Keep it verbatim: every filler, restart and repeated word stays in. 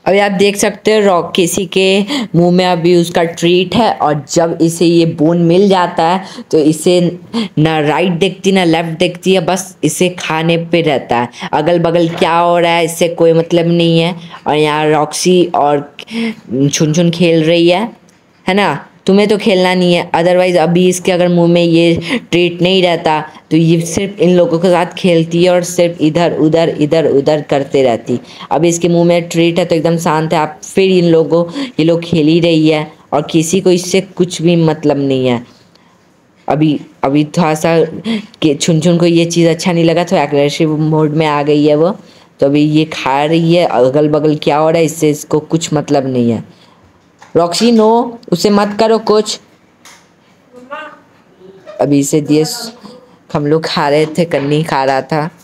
अभी आप देख सकते हो रॉक किसी के मुंह में अभी उसका ट्रीट है, और जब इसे ये बोन मिल जाता है तो इसे ना राइट देखती ना लेफ्ट देखती है, बस इसे खाने पे रहता है। अगल बगल क्या हो रहा है इससे कोई मतलब नहीं है। और यहाँ रॉक्सी और छुन छुन खेल रही है है ना। तुम्हें तो खेलना नहीं है, अदरवाइज अभी इसके अगर मुंह में ये ट्रीट नहीं रहता तो ये सिर्फ इन लोगों के साथ खेलती है और सिर्फ इधर उधर इधर उधर करते रहती। अब इसके मुंह में ट्रीट है तो एकदम शांत है। आप फिर इन लोगों ये लोग खेल ही रही है और किसी को इससे कुछ भी मतलब नहीं है। अभी अभी थोड़ा सा कि छुन छुन को ये चीज़ अच्छा नहीं लगा तो एग्रेसिव मोड में आ गई है वो। तो अभी ये खा रही है, अगल बगल क्या हो रहा है इससे इसको कुछ मतलब नहीं है। रॉक्सी नो, उसे मत करो कुछ। अभी इसे दिए हम लोग खा रहे थे, कन्नी खा रहा था।